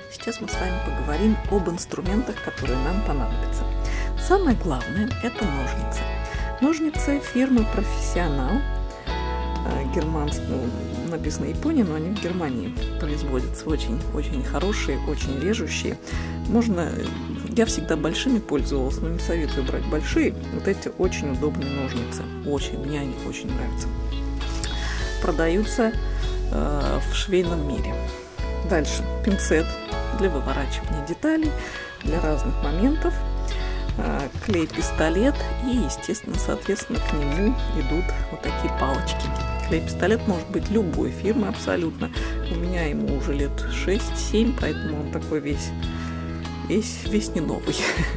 Сейчас мы с вами поговорим об инструментах, которые нам понадобятся. Самое главное – это ножницы. Ножницы фирмы «Профессионал». Германские, написано Япония, но они в Германии производятся. Очень хорошие, очень режущие. Я всегда большими пользовалась, но не советую брать большие. Вот эти очень удобные ножницы. Мне они очень нравятся. Продаются в швейном мире. Дальше пинцет для выворачивания деталей, для разных моментов. Клей-пистолет и, естественно, соответственно, к нему идут вот такие палочки. Клей-пистолет может быть любой фирмы абсолютно. У меня ему уже лет 6-7, поэтому он такой весь не новый.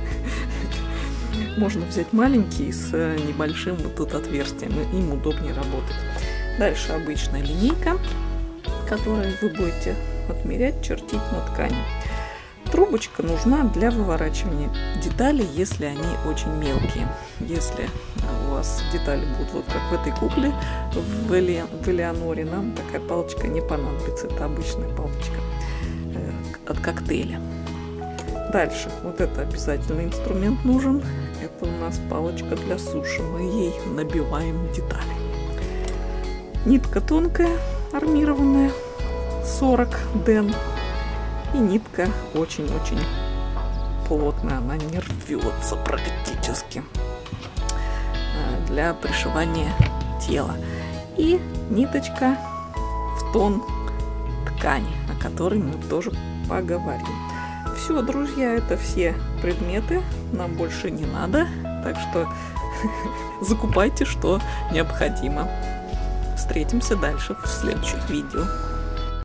Можно взять маленький с небольшим вот тут отверстием, и им удобнее работать. Дальше обычная линейка, которой вы будете отмерять, чертить на ткани. Трубочка нужна для выворачивания деталей, если они очень мелкие. Если у вас детали будут вот как в этой кукле в Элеоноре, нам такая палочка не понадобится. Это обычная палочка от коктейля. Дальше, вот это обязательный инструмент нужен. Это у нас палочка для суши. Мы ей набиваем детали. Нитка тонкая, армированная, 40 ден. И нитка очень-очень плотная, она не рвется практически, для пришивания тела. И ниточка в тон ткани, о которой мы тоже поговорим. Все, друзья, это все предметы, нам больше не надо, так что закупайте, что необходимо. Встретимся дальше в следующих видео.